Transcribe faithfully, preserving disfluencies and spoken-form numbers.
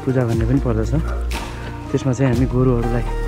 पूजा भन्ने पनि पर्दछ। त्यसमा चाहिँ हामी गोरुहरूलाई